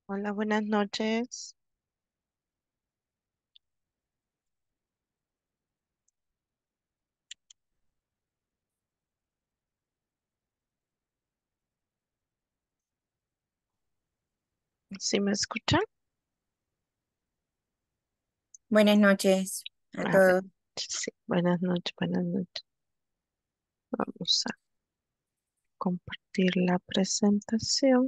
Hola, buenas noches. ¿Sí me escuchan? Buenas noches a A ver, todos. sí, buenas noches, buenas noches. Vamos a compartir la presentación.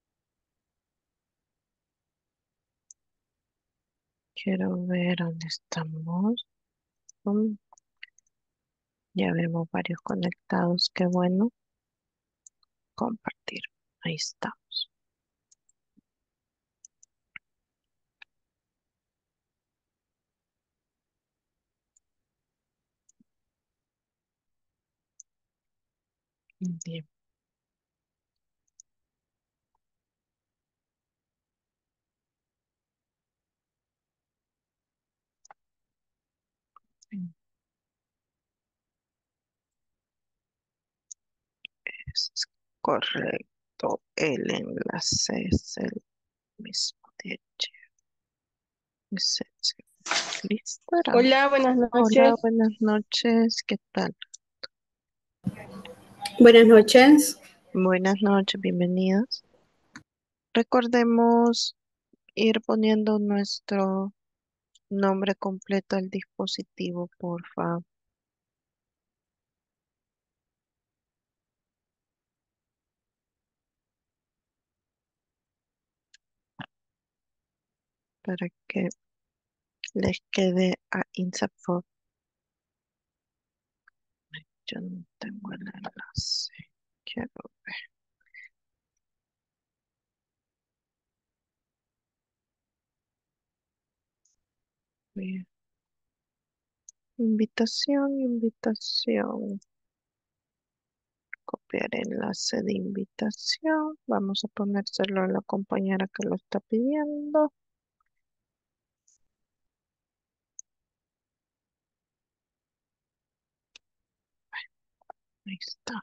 Quiero ver dónde estamos. Mm, Ya vemos varios conectados. Qué bueno compartir. Ahí estamos. Bien. Es correcto. El enlace es el mismo de ayer. ¿Listo? Hola, buenas Hola, noches. buenas noches. ¿Qué tal? Buenas noches. Buenas noches, bienvenidos. Recordemos ir poniendo nuestro nombre completo al dispositivo, porfa, para que les quede a INSAFORP. Yo no tengo el enlace. Quiero ver. Invitación, invitación. Copiar enlace de invitación. Vamos a ponérselo a la compañera que lo está pidiendo. Ahí está.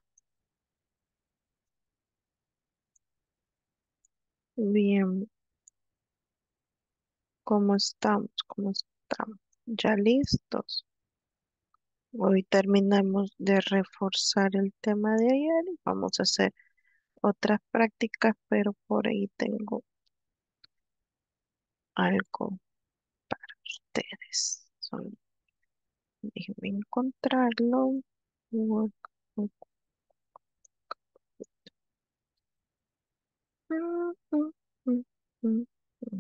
Bien, ¿cómo estamos? ¿Cómo estamos? ¿Ya listos? Hoy terminamos de reforzar el tema de ayer y vamos a hacer otras prácticas, pero por ahí tengo algo para ustedes. Déjenme encontrarlo. Workbook. Mm, mm, mm, mm, mm,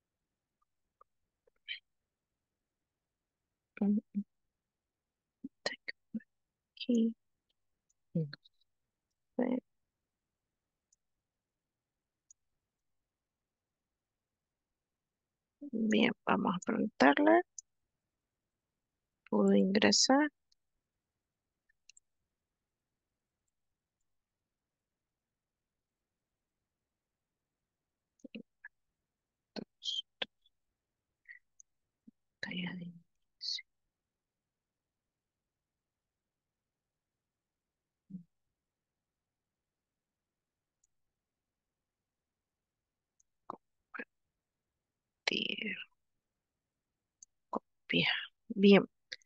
mm, tengo aquí. No sé. Bien, vamos a preguntarle. ¿Puedo ingresar? Dos, pantalla de inicio. Compartir, copiar. Bien.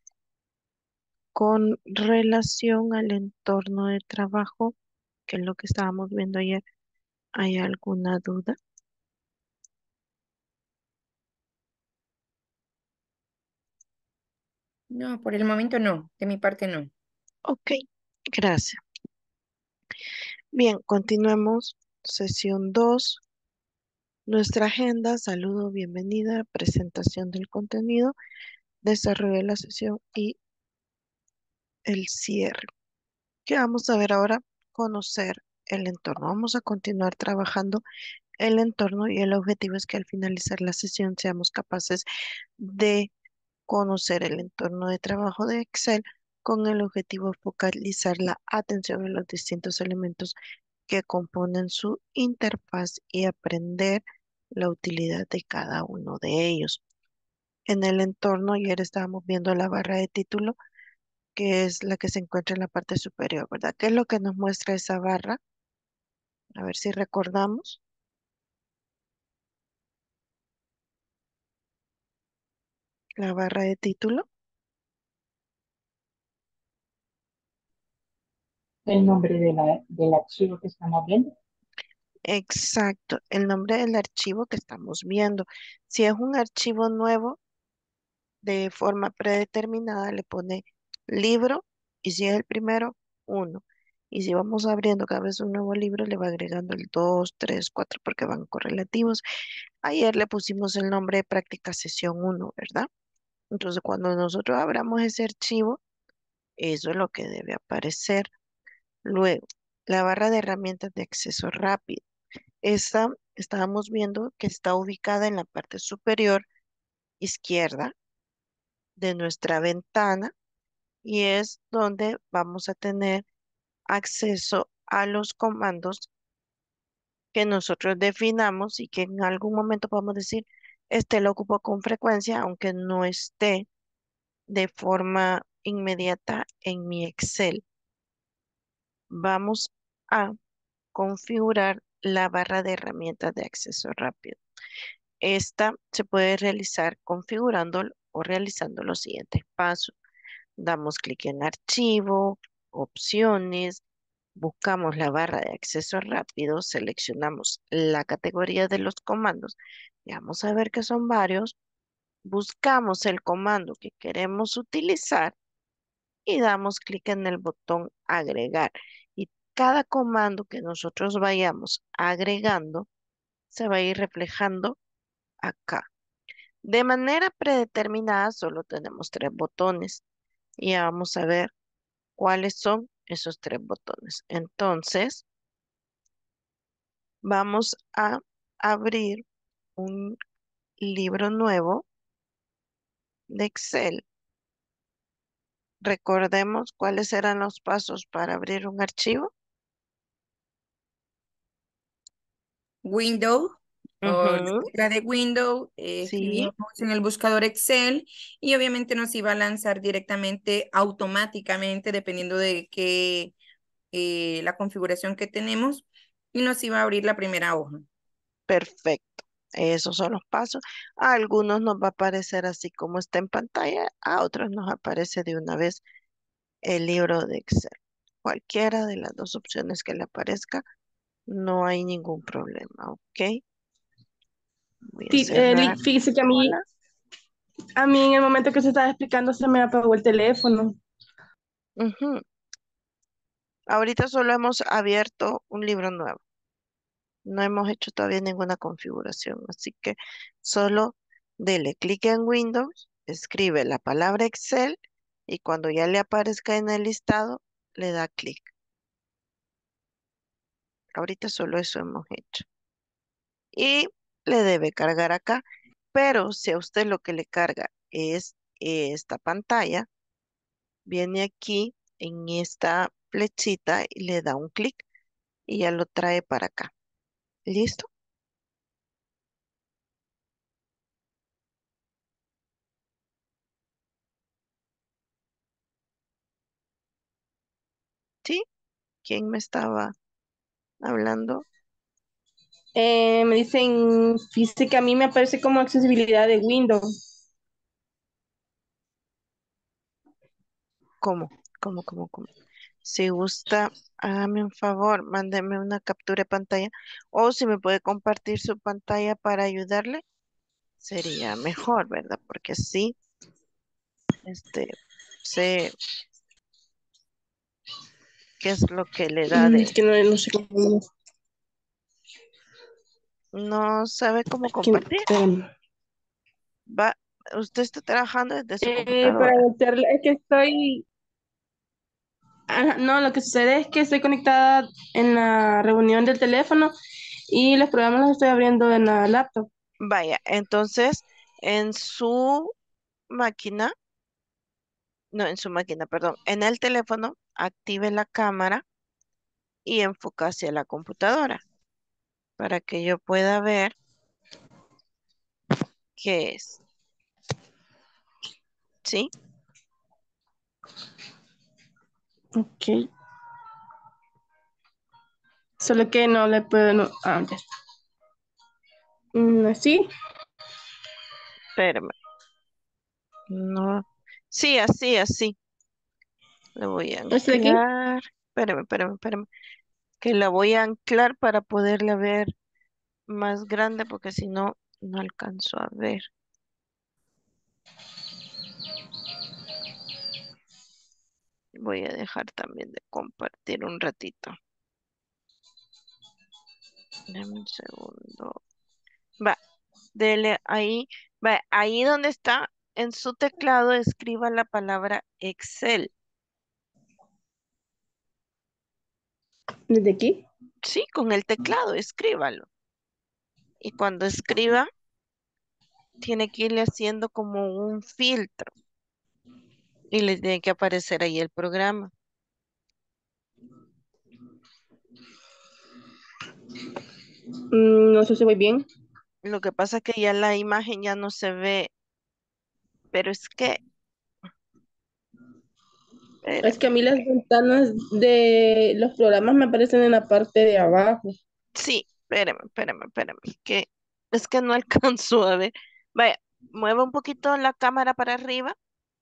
Con relación al entorno de trabajo, que es lo que estábamos viendo ayer, ¿hay alguna duda? No, por el momento no, de mi parte no. Ok, gracias. Bien, continuemos. Sesión 2. Nuestra agenda, saludo, bienvenida, presentación del contenido, desarrollo de la sesión y el cierre. ¿Qué vamos a ver ahora? Conocer el entorno. Vamos a continuar trabajando el entorno y el objetivo es que al finalizar la sesión seamos capaces de conocer el entorno de trabajo de Excel con el objetivo de focalizar la atención en los distintos elementos que componen su interfaz y aprender la utilidad de cada uno de ellos. En el entorno, ayer estábamos viendo la barra de título, que es la que se encuentra en la parte superior, ¿verdad? ¿Qué es lo que nos muestra esa barra? A ver si recordamos. la barra de título. El nombre del archivo que estamos viendo. Exacto, el nombre del archivo que estamos viendo. Si es un archivo nuevo, de forma predeterminada le pone libro y si es el primero, uno. Y si vamos abriendo cada vez un nuevo libro, le va agregando el 2, 3, 4 porque van correlativos. Ayer le pusimos el nombre de práctica sesión uno, ¿verdad? Entonces, cuando nosotros abramos ese archivo, eso es lo que debe aparecer. Luego, la barra de herramientas de acceso rápido. Esta estábamos viendo que está ubicada en la parte superior izquierda de nuestra ventana y es donde vamos a tener acceso a los comandos que nosotros definamos y que en algún momento podemos decir, este lo ocupo con frecuencia, aunque no esté de forma inmediata en mi Excel. Vamos a configurar la barra de herramientas de acceso rápido. Esta se puede realizar configurando o realizando los siguientes pasos. Damos clic en archivo, opciones, buscamos la barra de acceso rápido, seleccionamos la categoría de los comandos y vamos a ver que son varios. Buscamos el comando que queremos utilizar y damos clic en el botón agregar. Y cada comando que nosotros vayamos agregando se va a ir reflejando acá. De manera predeterminada solo tenemos tres botones y ya vamos a ver cuáles son esos tres botones. Entonces, vamos a abrir un libro nuevo de Excel. Recordemos cuáles eran los pasos para abrir un archivo. Windows o la Ujú, tecla de Windows, sí, escribíamos en el buscador Excel y obviamente nos iba a lanzar directamente automáticamente, dependiendo de qué la configuración que tenemos, y nos iba a abrir la primera hoja. perfecto. Esos son los pasos. A algunos nos va a aparecer así como está en pantalla, a otros nos aparece de una vez el libro de Excel. Cualquiera de las dos opciones que le aparezca, no hay ningún problema, ¿ok? Voy a cerrar. Fíjese que Hola. a mí en el momento que se estaba explicando se me apagó el teléfono. Ujú. Ahorita solo hemos abierto un libro nuevo. No hemos hecho todavía ninguna configuración, así que solo dele clic en Windows, escribe la palabra Excel y cuando ya le aparezca en el listado, le da clic. Ahorita solo eso hemos hecho. Y le debe cargar acá, pero si a usted lo que le carga es esta pantalla, viene aquí en esta flechita y le da un clic y ya lo trae para acá. ¿Listo? ¿Sí? ¿Quién me estaba hablando? Me dicen, fíjese que a mí me aparece como accesibilidad de Windows. ¿Cómo? ¿Cómo? Si gusta, hágame un favor, mándeme una captura de pantalla o si me puede compartir su pantalla para ayudarle, sería mejor, ¿verdad? Porque sí, este, sé qué es lo que le da Es que no sé cómo. no sabe cómo compartir. Espérame. Va, usted está trabajando desde su Para computadora. voltearla, es que estoy. Ajá, no, lo que sucede es que estoy conectada en la reunión del teléfono y los programas los estoy abriendo en la laptop. Vaya, entonces en su máquina, no, en su máquina, perdón, en el teléfono, active la cámara y enfoca hacia la computadora para que yo pueda ver qué es. ¿Sí? Ok. Solo que no le puedo. No, ya está. Así. Espérame. No. Sí, así, así. Le voy a ¿Este de aquí? anclar. Espérame. Que la voy a anclar para poderla ver más grande porque si no, no alcanzo a ver. Voy a dejar también de compartir un ratito. Dame un segundo. Va, dele ahí. Va, ahí donde está, en su teclado, escriba la palabra Excel. ¿Desde aquí? Sí, con el teclado, escríbalo. Y cuando escriba, tiene que irle haciendo como un filtro y le tiene que aparecer ahí el programa. No sé si voy bien. Lo que pasa es que ya la imagen ya no se ve, pero es que, Es que a espérame. mí las ventanas de los programas me aparecen en la parte de abajo. Sí, espérame, es que no alcanzo a ver. Vaya, mueva un poquito la cámara para arriba.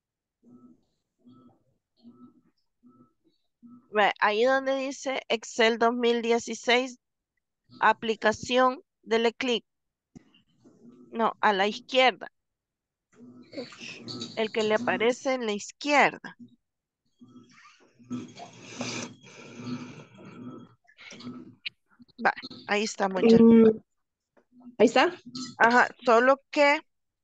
Vaya, ahí donde dice Excel 2016, aplicación, dele clic. No, a la izquierda, el que le aparece en la izquierda. Va, ahí está, muchas. Mm, ahí está. Ajá, solo que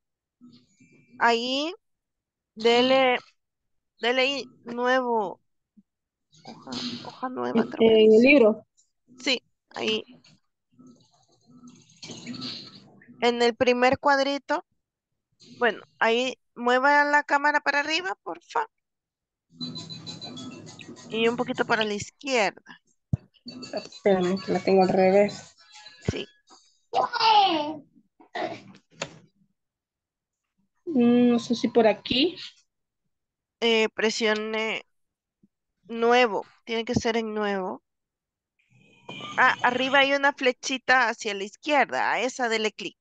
ahí dele, dele ahí nuevo, hoja nueva, creo que En el dice. libro. Sí, ahí. En el primer cuadrito, bueno, ahí mueva la cámara para arriba, porfa, y un poquito para la izquierda. Espérame, que la tengo al revés. Sí, No sé si por aquí. presione nuevo, tiene que ser en nuevo. Ah, arriba hay una flechita hacia la izquierda, a esa dele clic.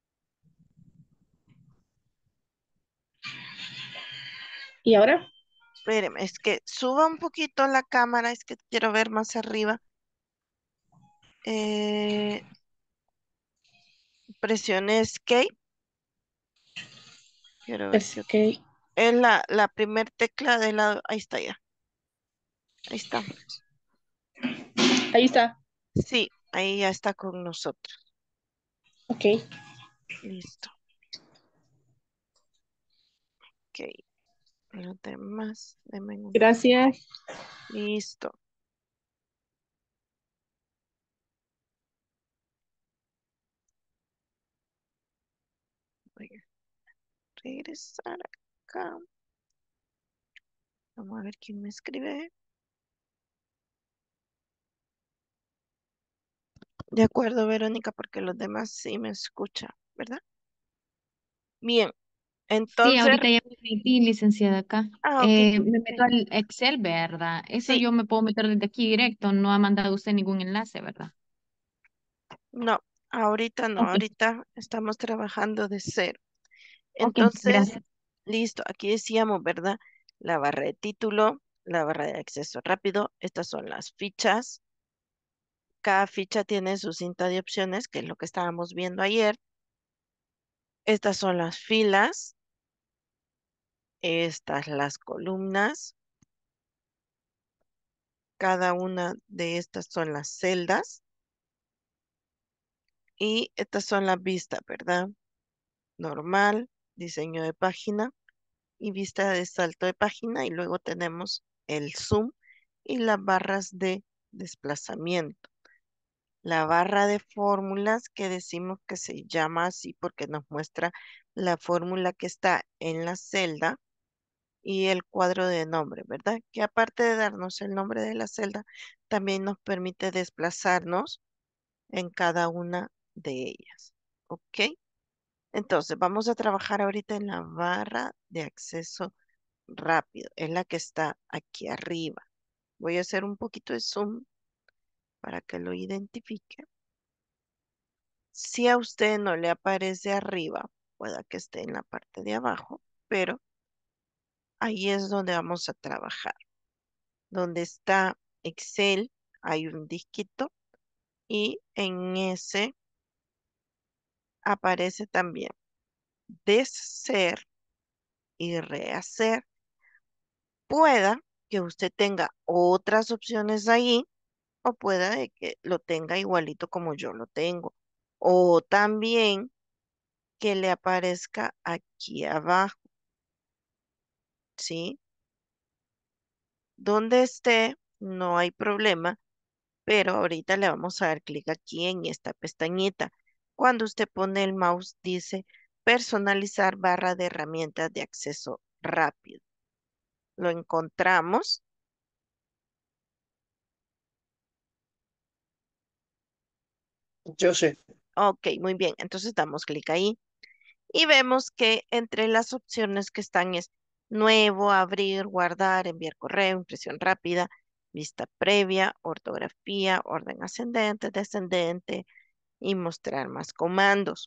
¿Y ahora? Espéreme, es que suba un poquito la cámara, es que quiero ver más arriba. Eh, presione Escape. Quiero ver Es qué que es la primer tecla del lado. Ahí está ya. Ahí está. ahí está. Sí, ahí ya está con nosotros. Ok. Listo. Ok. Los demás, denme un momento. Gracias. Listo. Voy a regresar acá. Vamos a ver quién me escribe. De acuerdo, Verónica, porque los demás sí me escuchan, ¿verdad? Bien, Sí, entonces, ahorita ya me metí, licenciada, acá. ok. Me meto Ok. al Excel, ¿verdad? Eso Sí, yo me puedo meter desde aquí directo, no ha mandado usted ningún enlace, ¿verdad? no, ahorita no, Ok, ahorita estamos trabajando de cero. ok, Entonces, gracias. listo, aquí decíamos, ¿verdad? La barra de título, la barra de acceso rápido, estas son las fichas. Cada ficha tiene su cinta de opciones, que es lo que estábamos viendo ayer. Estas son las filas, estas las columnas, cada una de estas son las celdas y estas son las vistas, ¿verdad? Normal, diseño de página y vista de salto de página y luego tenemos el zoom y las barras de desplazamiento. La barra de fórmulas que decimos que se llama así porque nos muestra la fórmula que está en la celda y el cuadro de nombre, ¿verdad? Que aparte de darnos el nombre de la celda, también nos permite desplazarnos en cada una de ellas. ¿Ok? Entonces, vamos a trabajar ahorita en la barra de acceso rápido. Es la que está aquí arriba. Voy a hacer un poquito de zoom para que lo identifique. Si a usted no le aparece arriba, pueda que esté en la parte de abajo, pero ahí es donde vamos a trabajar. Donde está Excel, hay un disquito y en ese aparece también deshacer y rehacer. Pueda que usted tenga otras opciones ahí o pueda de que lo tenga igualito como yo lo tengo. O también que le aparezca aquí abajo, ¿sí? Donde esté, no hay problema, pero ahorita le vamos a dar clic aquí en esta pestañita. Cuando usted pone el mouse dice personalizar barra de herramientas de acceso rápido. Lo encontramos. Yo sé. Ok, muy bien. Entonces damos clic ahí y vemos que entre las opciones que están es nuevo, abrir, guardar, enviar correo, impresión rápida, vista previa, ortografía, orden ascendente, descendente y mostrar más comandos.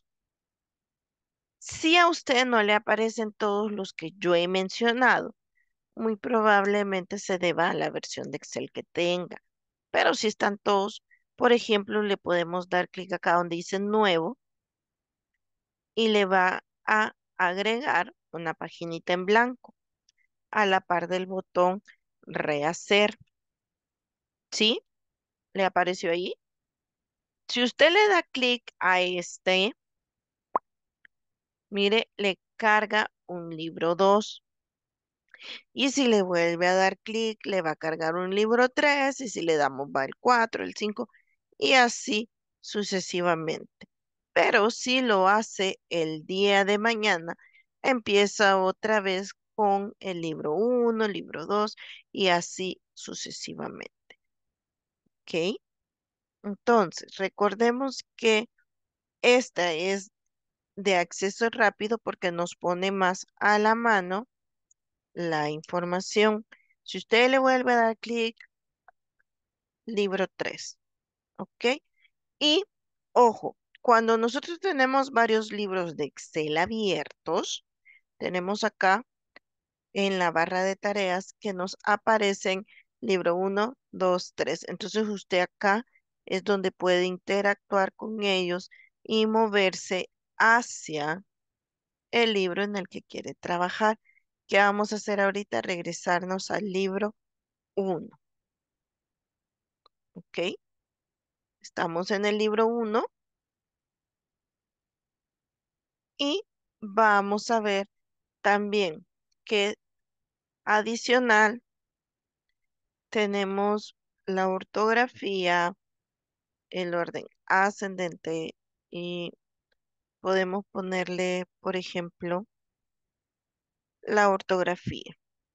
Si a usted no le aparecen todos los que yo he mencionado, muy probablemente se deba a la versión de Excel que tenga. Pero si están todos, por ejemplo, le podemos dar clic acá donde dice nuevo y le va a agregar una paginita en blanco a la par del botón rehacer. ¿Sí? ¿Le apareció ahí? Si usted le da clic a este, mire, le carga un libro 2. Y si le vuelve a dar clic, le va a cargar un libro 3. Y si le damos va el 4, el 5 y así sucesivamente. Pero si lo hace el día de mañana, empieza otra vez con el libro 1, el libro 2 y así sucesivamente. ¿Ok? Entonces, recordemos que esta es de acceso rápido porque nos pone más a la mano la información. Si usted le vuelve a dar clic, libro 3, ¿ok? Y ojo, cuando nosotros tenemos varios libros de Excel abiertos, tenemos acá en la barra de tareas que nos aparecen libro 1, 2, 3. Entonces usted acá es donde puede interactuar con ellos y moverse hacia el libro en el que quiere trabajar. ¿Qué vamos a hacer ahorita? Regresarnos al libro 1, ¿ok? Estamos en el libro 1 y vamos a ver también que adicional tenemos la ortografía, el orden ascendente y podemos ponerle, por ejemplo, la ortografía.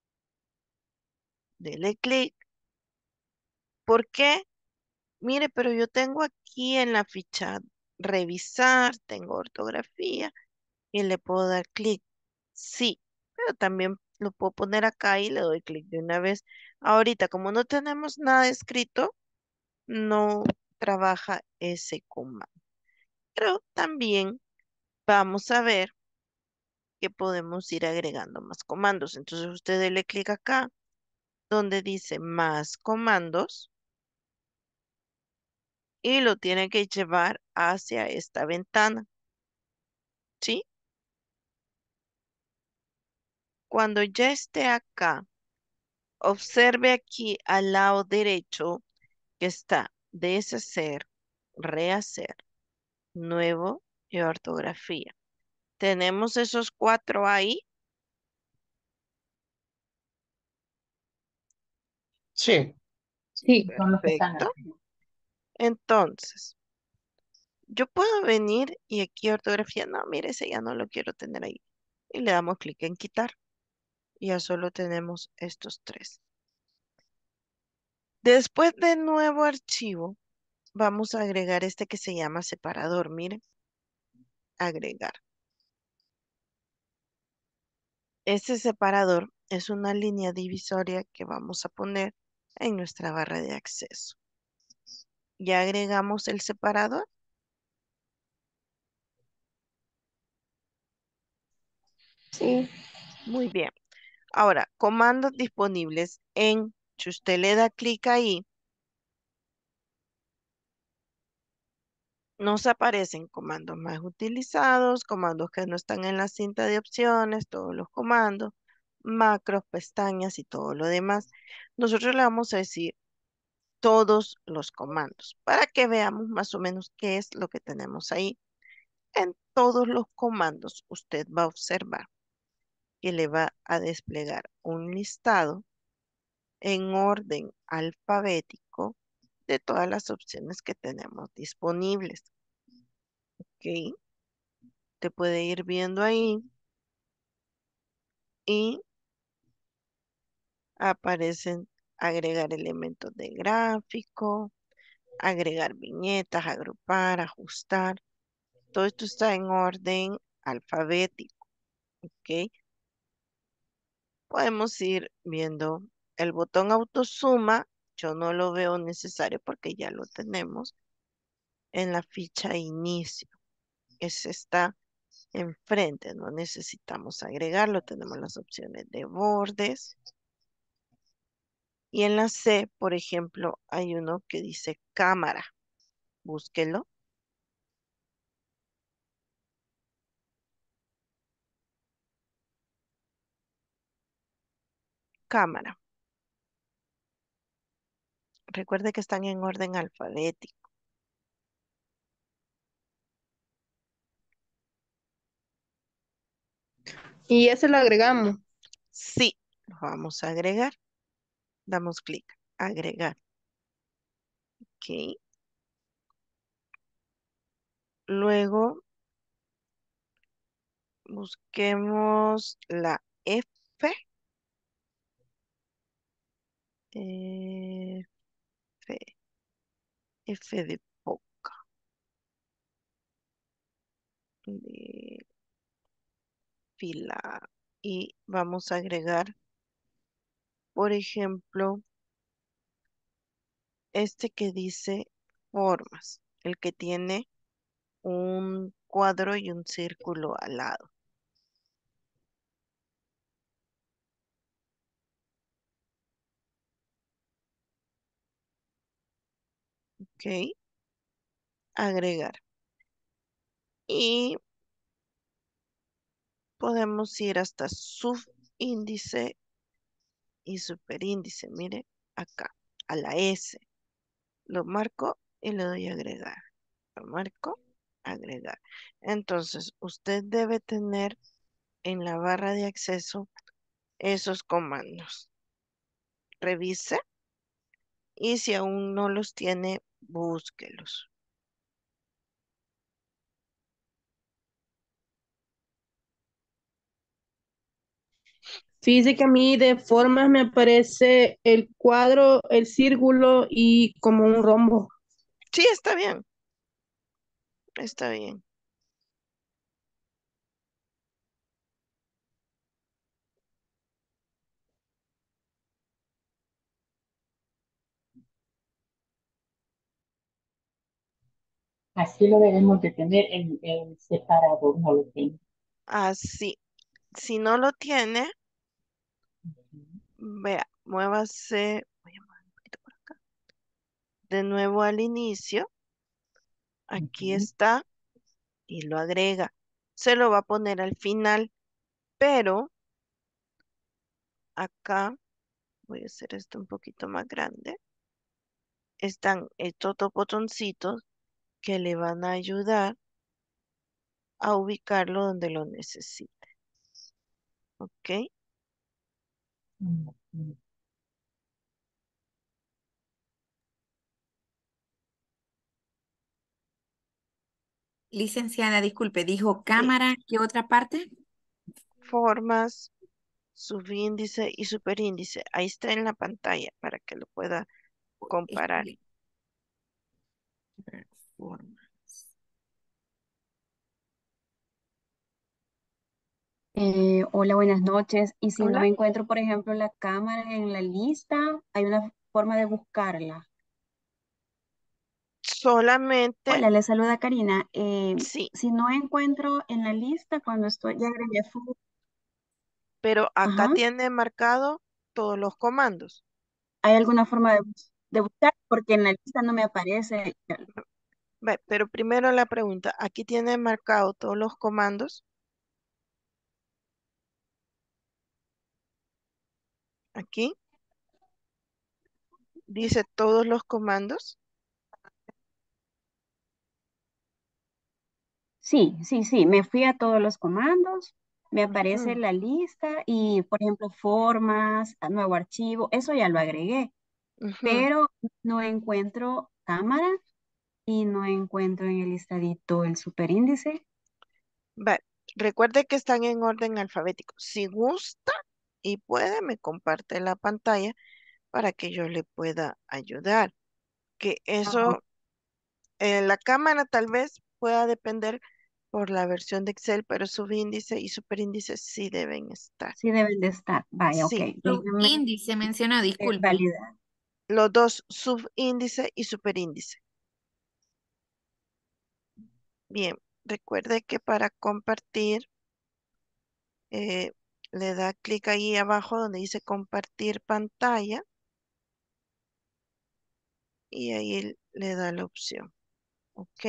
Dele clic. ¿Por qué? Mire, pero yo tengo aquí en la ficha revisar, tengo ortografía y le puedo dar clic. Sí, pero también lo puedo poner acá y le doy clic de una vez. Ahorita, como no tenemos nada escrito, no trabaja ese comando. Pero también vamos a ver que podemos ir agregando más comandos. Entonces usted dele clic acá donde dice más comandos y lo tiene que llevar hacia esta ventana. ¿Sí? Cuando ya esté acá, observe aquí al lado derecho que está deshacer, rehacer, nuevo y ortografía. Tenemos esos 4 ahí. Sí. Sí, son los que están Perfecto. arriba. Entonces, yo puedo venir y aquí ortografía, no, mire, ese ya no lo quiero tener ahí. Y le damos clic en quitar. Y ya solo tenemos estos 3. Después de nuevo archivo, vamos a agregar este que se llama separador. Miren, agregar. Este separador es una línea divisoria que vamos a poner en nuestra barra de acceso. Ya agregamos el separador. Sí. Muy bien. Ahora, comandos disponibles si usted le da clic ahí, nos aparecen comandos más utilizados, comandos que no están en la cinta de opciones, todos los comandos, macros, pestañas y todo lo demás. Nosotros le vamos a decir todos los comandos para que veamos más o menos qué es lo que tenemos ahí. En todos los comandos usted va a observar que le va a desplegar un listado en orden alfabético de todas las opciones que tenemos disponibles. ¿Ok? Te puede ir viendo ahí y aparecen agregar elementos de gráfico, agregar viñetas, agrupar, ajustar. Todo esto está en orden alfabético. ¿Ok? Podemos ir viendo el botón autosuma. Yo no lo veo necesario porque ya lo tenemos en la ficha inicio. Ese está enfrente, no necesitamos agregarlo. Tenemos las opciones de bordes. Y en la C, por ejemplo, hay uno que dice cámara. Búsquelo. Cámara. Recuerde que están en orden alfabético. Y ese lo agregamos. Sí, lo vamos a agregar. Damos clic. Agregar. Ok. Luego busquemos la F. F. F de foca. De fila. Y vamos a agregar, por ejemplo, este que dice formas. El que tiene un cuadro y un círculo al lado. Ok. Agregar. Y podemos ir hasta subíndice y superíndice. Mire, acá, a la S. Lo marco y le doy a agregar. Lo marco, agregar. Entonces, usted debe tener en la barra de acceso esos comandos. Revise y si aún no los tiene, búsquelos. Fíjese que a mí de formas me aparece el cuadro, el círculo y como un rombo. Sí, está bien. Está bien. Así lo debemos de tener en separado, no lo tengo. Así. Si no lo tiene, vea, muévase. Voy a mover un poquito por acá. De nuevo al inicio. Aquí Ujú. está. Y lo agrega. Se lo va a poner al final, pero acá voy a hacer esto un poquito más grande. Están estos dos botoncitos que le van a ayudar a ubicarlo donde lo necesite. ¿Ok? Ujú. Licenciada, disculpe, dijo Sí. cámara, ¿qué otra parte? Formas, subíndice y superíndice. Ahí está en la pantalla para que lo pueda comparar. Este, formas. Hola, buenas noches. Y si no Hola. encuentro, por ejemplo, la cámara en la lista, hay una forma de buscarla. Solamente, Hola, le saluda Karina. sí, Si no encuentro en la lista, cuando estoy, ya agregué pero acá Ajá. tiene marcado todos los comandos. ¿Hay alguna forma de buscar? Porque en la lista no me aparece. Ve, pero primero la pregunta, aquí tiene marcado todos los comandos. Aquí dice todos los comandos. Sí, sí, sí. Me fui a todos los comandos. Me aparece Ujú, la lista y, por ejemplo, formas, nuevo archivo. Eso ya lo agregué. ujú. Pero no encuentro cámara y no encuentro en el listadito el superíndice. Ve, recuerde que están en orden alfabético. Si gusta y puede, me comparte la pantalla para que yo le pueda ayudar. Que Ah, eso, la cámara tal vez pueda depender por la versión de Excel, pero subíndice y superíndice sí deben estar. sí deben de estar. Vaya, ok. Sí, Déjeme Índice menciona, disculpe. validar. los dos, subíndice y superíndice. Bien, recuerde que para compartir, eh, le da clic ahí abajo donde dice compartir pantalla y ahí le da la opción. ¿Ok?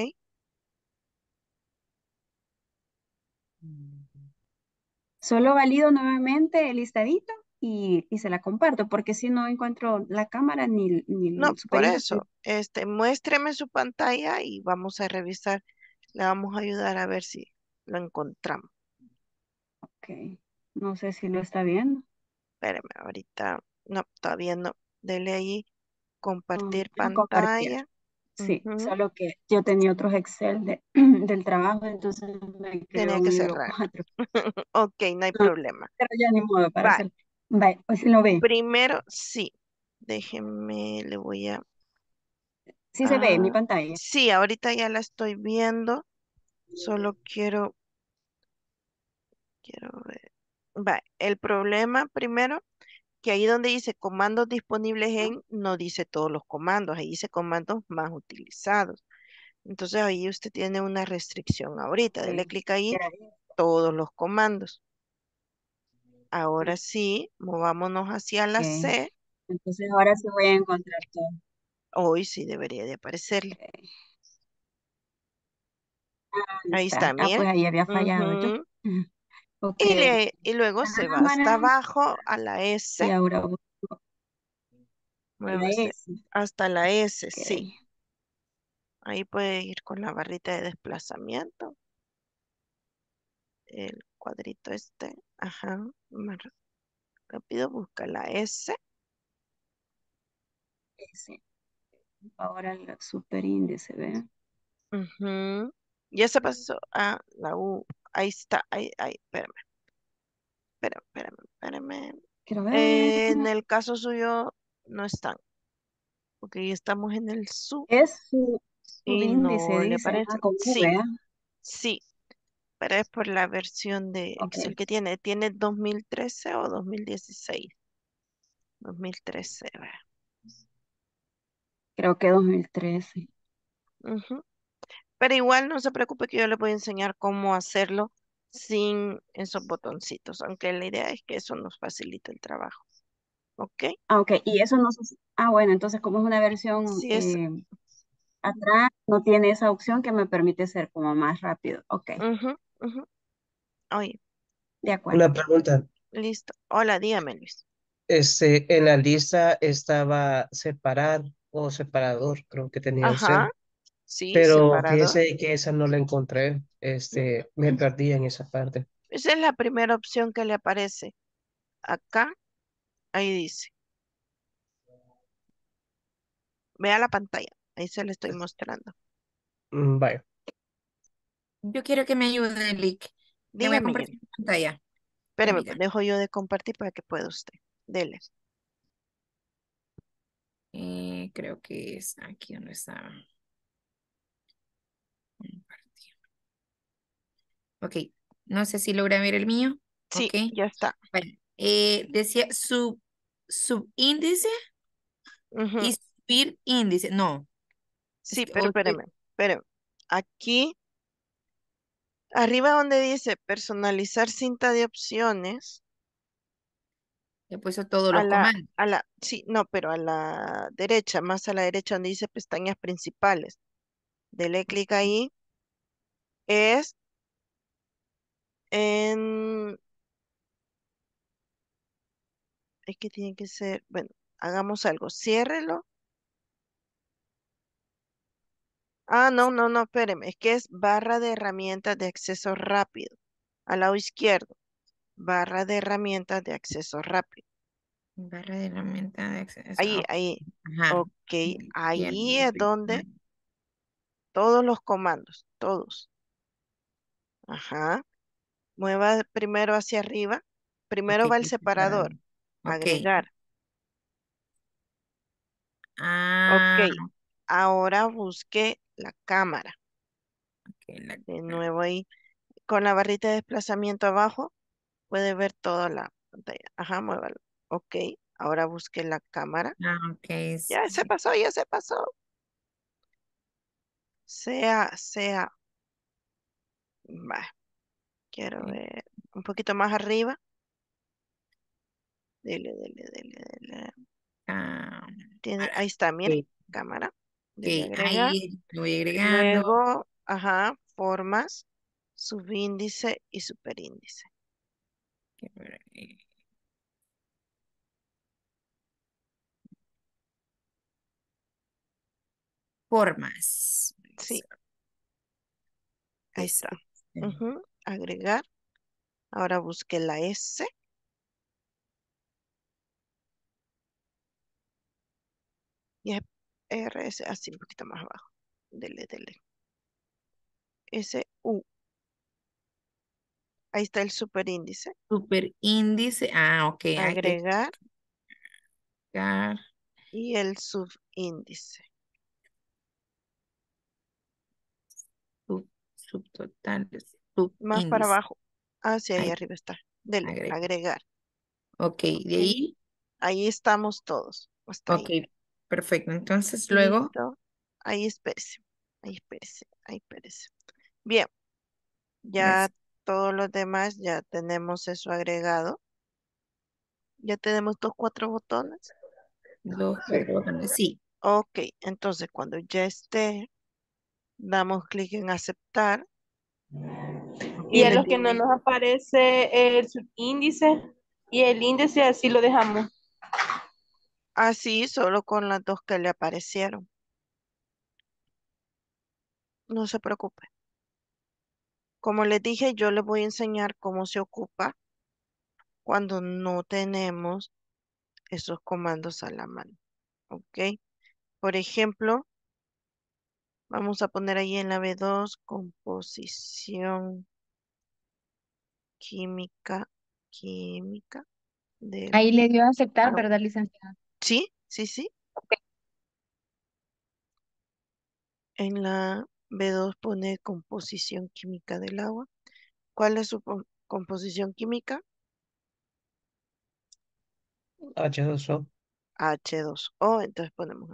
Solo valido nuevamente el listadito y se la comparto, porque si no encuentro la cámara ni No, el por superíndice. eso, muéstreme su pantalla y vamos a revisar. Le vamos a ayudar a ver si lo encontramos. Ok. No sé si lo está viendo. Espérame, ahorita, no, todavía no. Dele ahí, compartir A compartir. pantalla. Sí, Ujú. solo que yo tenía otros Excel del trabajo, entonces me Tenía creó que un hilo cerrar. 4. Ok, no hay No, problema. pero ya ni modo para Va, hacer. Bye, hoy sí lo ve. primero, sí. Déjeme, le voy a... Sí se ve en mi Ah, pantalla. sí, ahorita ya la estoy viendo. Solo quiero ver. Va, el problema primero, que ahí donde dice comandos disponibles ¿No? en, no dice todos los comandos, ahí dice comandos más utilizados. Entonces ahí usted tiene una restricción ahorita. Dele Ok. clic ahí, Era eso. todos los comandos. Ahora Ok. sí, movámonos hacia la C. Entonces ahora sí voy a encontrar todo. Hoy sí debería de aparecerle. Ok. Ahí Ahí está, está. Ah, mire. pues ahí había fallado yo. Ujú. Ok. Y luego se va hasta Cámara. abajo a la S. Y ahora busco la Muévase S. hasta la S, Ok. sí. Ahí puede ir con la barrita de desplazamiento. El cuadrito este. Ajá. Más rápido busca la S. S. Ahora el superíndice, ¿ve? Ujú. Ya se pasó a la U. Ahí está. Ahí. Espérame. Quiero ver. En el caso suyo no están. Porque ya estamos en el sub Es su y subíndice, no le dice. Ah, aparece. con Sí, V, ¿ah? sí. Pero es por la versión de Ok. Excel que tiene. ¿Tiene 2013 o 2016? 2013, vea. Creo que 2013. Ujú. Pero igual no se preocupe que yo le voy a enseñar cómo hacerlo sin esos botoncitos, aunque la idea es que eso nos facilite el trabajo. ¿Ok? Ah, ok. Y eso no sé ah, bueno, entonces como es una versión Sí es. atrás, no tiene esa opción que me permite ser como más rápido. Ok. Ujú, ujú. Oye, De acuerdo. Una pregunta. listo. Hola, dígame, Luis. En la lista estaba separar o separador, creo que tenía Ajá, opción. sí, Pero separador. fíjese que esa no la encontré. Me perdí en esa parte. Esa es la primera opción que le aparece. Acá, ahí dice. Vea la pantalla. Ahí se le estoy mostrando. Vaya. Yo quiero que me ayude, Lick. Le voy a Dígame, Jenny. compartir mi pantalla. Espérame, pues Permítame. dejo yo de compartir para que pueda usted. Dele. Creo que es aquí donde estaba. Compartir. Ok. No sé si logra ver el mío. Ok. Sí, ya está. Bueno, decía subíndice Ujú. y subir índice. No. Es Sí, que, pero espérame. Aquí, arriba donde dice personalizar cinta de opciones, He puesto todos los comandos. Sí, no, pero a la derecha, más a la derecha donde dice pestañas principales. Dele clic ahí. Es en, es que tiene que ser, bueno, hagamos algo. Ciérrelo. Ah, no, no, no, espéreme. Es que es barra de herramientas de acceso rápido. Al lado izquierdo. Barra de herramientas de acceso rápido. Barra de herramienta de acceso. Ahí, Ok. ahí. Ajá. Ok, Izquierda, ahí es donde derecha. todos los comandos, todos. Ajá. Mueva primero hacia arriba. Ok, Primero va el separado. separador. Ok. Agregar. Ok. Ah, Ahora busque la cámara. ok, De nuevo ahí. Con la barrita de desplazamiento abajo puede ver toda la pantalla. Ajá, muévalo. Ok. Ahora busque la cámara. ok. Ya se pasó, ya se pasó. Sea. Va, quiero ver. Un poquito más arriba. Dele. Ah, Ahí está, mire. ok, Cámara. Dele ok, agregar. ahí lo voy agregando. Luego, ajá, formas, subíndice y superíndice. Formas. Sí, ahí Es- está. este, Ujú, agregar. Ahora busque la S. Y es RS, así un poquito más abajo. Dele. SU. Ahí está el superíndice. Superíndice. Ah, ok. Hay que Agregar buscar y el subíndice. subtotales. Más para Subíndice. abajo. Hacia ahí Ahí, arriba está. Dele, agrega. agregar. Ok, de Ok. ahí. Ahí estamos todos. Hasta Ok, ahí. perfecto. Entonces luego, Listo. Ahí espérese. Ahí espérese. Bien, ya gracias. todos los demás ya tenemos eso agregado. Ya tenemos los 4 botones. Dos, Sí. cuatro botones. Sí. Ok, entonces cuando ya esté, damos clic en aceptar y Y a le los que no tiene nos aparece el subíndice y el índice, así lo dejamos. así solo con las dos que le aparecieron. No se preocupe. Como les dije, yo les voy a enseñar cómo se ocupa cuando no tenemos esos comandos a la mano. ¿Ok? Por ejemplo, vamos a poner ahí en la B2, composición química del Ahí le dio a aceptar, agua. ¿verdad, licenciada? Sí. En la B2 pone composición química del agua. ¿Cuál es su composición química? H2O. H2O. Entonces ponemos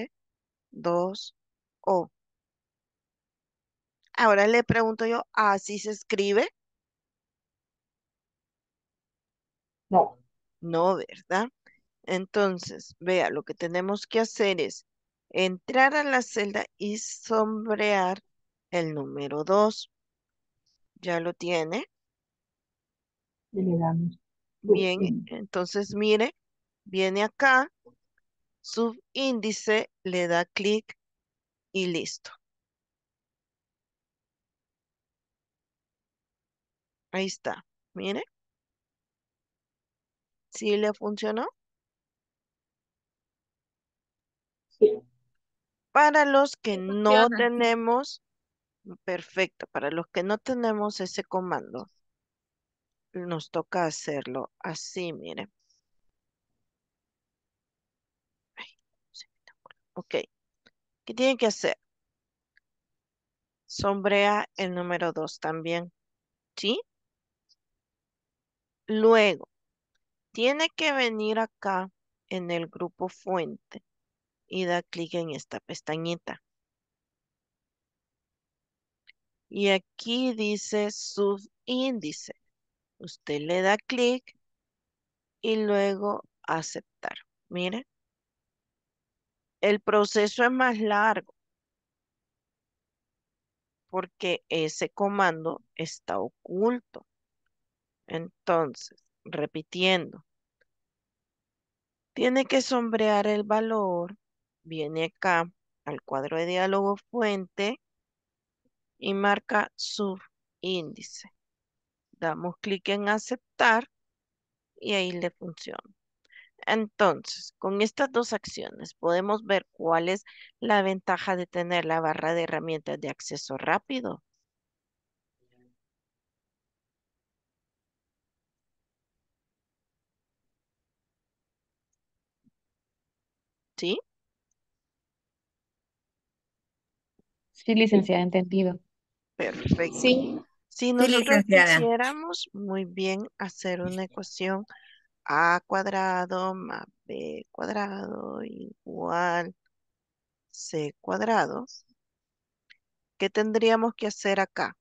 H2O. Ahora le pregunto yo, ¿así se escribe? No, No, ¿verdad? Entonces, vea, lo que tenemos que hacer es entrar a la celda y sombrear el número 2. ¿Ya lo tiene? y le damos Bien, subíndice. entonces mire, viene acá, subíndice, le da clic y listo. Ahí está. Mire, ¿sí le funcionó? Sí, Para los que Sí, no funciona. tenemos, perfecto, para los que no tenemos ese comando, nos toca hacerlo así, mire. Ay, se me tapó. Ok, ¿qué tiene que hacer? Sombrea el número 2 también, ¿sí? Luego, tiene que venir acá en el grupo fuente y da clic en esta pestañita. Y aquí dice subíndice. Usted le da clic y luego aceptar. Mire, el proceso es más largo porque ese comando está oculto. Entonces, repitiendo, tiene que sombrear el valor, viene acá al cuadro de diálogo fuente y marca subíndice. Damos clic en aceptar y ahí le funciona. Entonces, con estas dos acciones podemos ver cuál es la ventaja de tener la barra de herramientas de acceso rápido. ¿Sí? Sí, licenciada, entendido. Perfecto. Sí, Si Sí, nosotros licenciada. quisiéramos muy bien hacer una ecuación a cuadrado más b cuadrado igual c cuadrado, ¿qué tendríamos que hacer acá?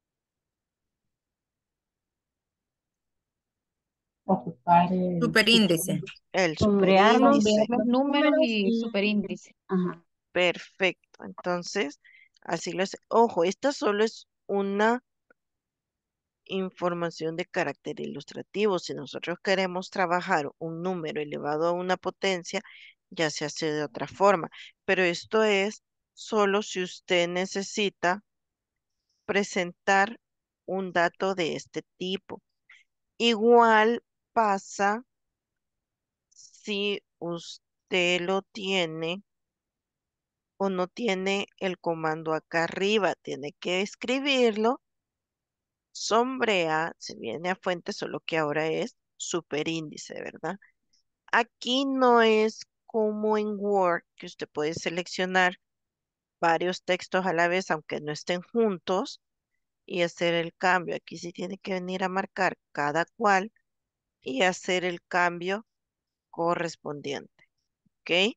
ocupar Superíndice. El Sombrearlos, Sombrear superíndice. los los números números y y, superíndice. ajá. Perfecto. Entonces, así lo hace. Ojo, esta solo es una información de carácter ilustrativo. Si nosotros queremos trabajar un número elevado a una potencia, ya se hace de otra forma. Pero esto es solo si usted necesita presentar un dato de este tipo. Igual pasa si usted lo tiene o no tiene el comando acá arriba. Tiene que escribirlo, sombrea, se viene a fuente, solo que ahora es superíndice, ¿verdad? Aquí no es como en Word, que usted puede seleccionar varios textos a la vez, aunque no estén juntos, y hacer el cambio. Aquí sí tiene que venir a marcar cada cual y hacer el cambio correspondiente. ¿Ok?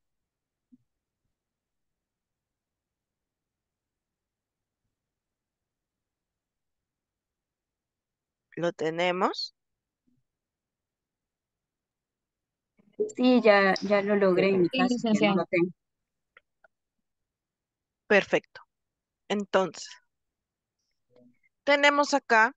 Lo tenemos. Sí, ya lo logré en mi Sí, caso, que no licenciada. lo tengo. Perfecto. Entonces, tenemos acá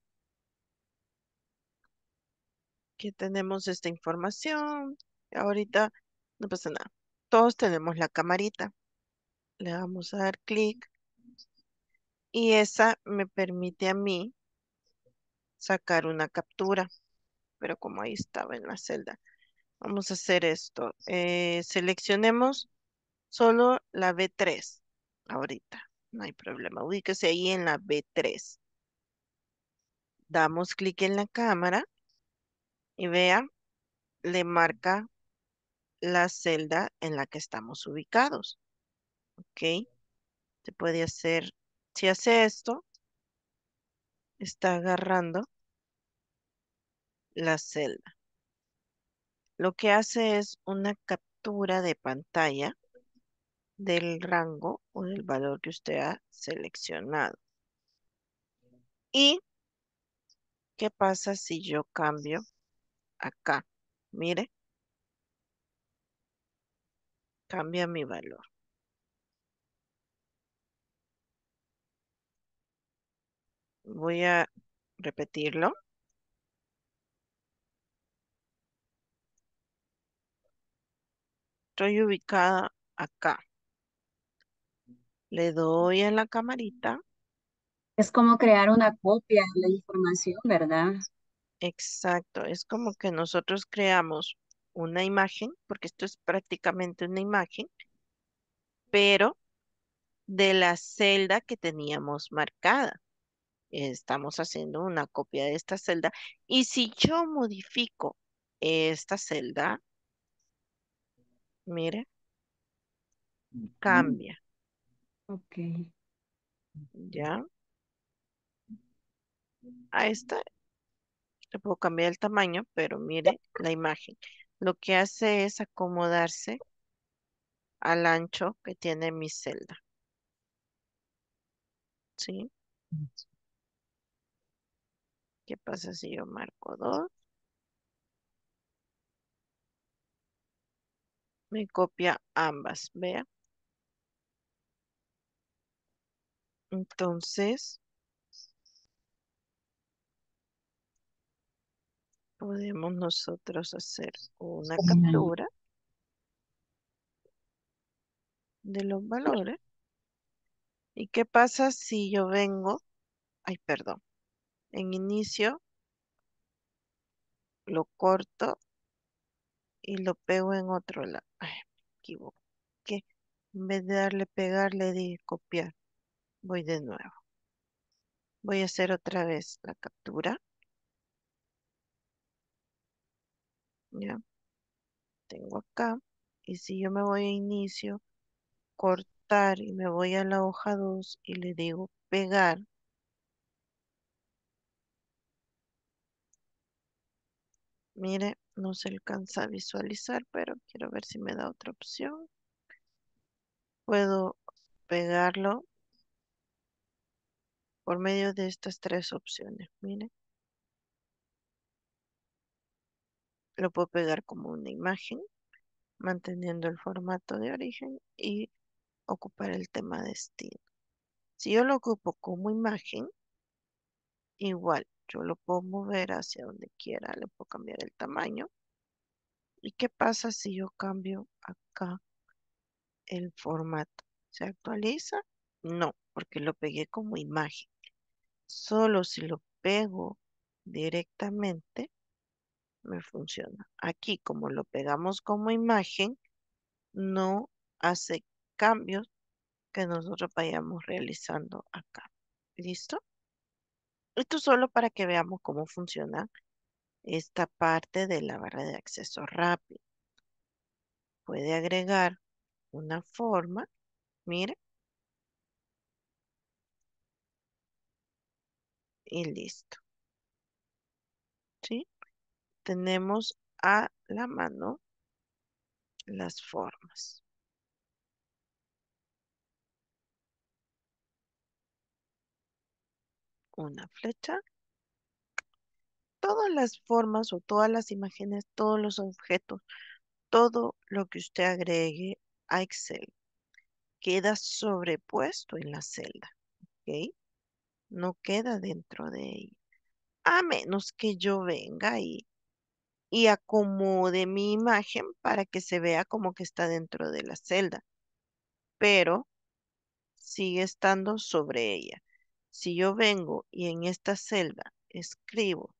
que tenemos esta información. Ahorita no pasa nada. Todos tenemos la camarita. Le vamos a dar clic y esa me permite a mí sacar una captura, pero como ahí estaba en la celda. Vamos a hacer esto. Seleccionemos solo la B3 ahorita. No hay problema. Ubíquese ahí en la B3. Damos clic en la cámara y vea, le marca la celda en la que estamos ubicados. ¿Ok? Se puede hacer, si hace esto, está agarrando la celda. Lo que hace es una captura de pantalla del rango o del valor que usted ha seleccionado. ¿Y qué pasa si yo cambio acá? Mire, cambia mi valor. Voy a repetirlo. Estoy ubicada acá. Le doy en la camarita. Es como crear una copia de la información, ¿verdad? Exacto. Es como que nosotros creamos una imagen, porque esto es prácticamente una imagen, pero de la celda que teníamos marcada. Estamos haciendo una copia de esta celda. Y si yo modifico esta celda, mire, Mm, cambia, ok. ¿ya? A esta le puedo cambiar el tamaño, pero mire la imagen. Lo que hace es acomodarse al ancho que tiene mi celda, ¿sí? ¿Qué pasa si yo marco 2? Me copia ambas, vea. Entonces, podemos nosotros hacer una captura de los valores. ¿Y qué pasa si yo vengo, ay, perdón, en inicio lo corto y lo pego en otro lado? Ay, me equivoqué. En vez de darle pegar, le di copiar. Voy de nuevo. Voy a hacer otra vez la captura. Ya, tengo acá. Y si yo me voy a inicio, cortar y me voy a la hoja 2 y le digo pegar, mire, no se alcanza a visualizar, pero quiero ver si me da otra opción. Puedo pegarlo por medio de estas tres opciones. Mire, lo puedo pegar como una imagen, manteniendo el formato de origen y ocupar el tema destino. Si yo lo ocupo como imagen, igual yo lo puedo mover hacia donde quiera, le puedo cambiar el tamaño. ¿Y qué pasa si yo cambio acá el formato? ¿Se actualiza? No, porque lo pegué como imagen. Solo si lo pego directamente me funciona. Aquí, como lo pegamos como imagen, no hace cambios que nosotros vayamos realizando acá. ¿Listo? Esto solo para que veamos cómo funciona esta parte de la barra de acceso rápido. Puede agregar una forma, mire, y listo. ¿Sí? Tenemos a la mano las formas. Una flecha. Todas las formas o todas las imágenes, todos los objetos, todo lo que usted agregue a Excel queda sobrepuesto en la celda, ¿ok? No queda dentro de ella. A menos que yo venga y acomode mi imagen para que se vea como que está dentro de la celda, pero sigue estando sobre ella. Si yo vengo y en esta celda escribo,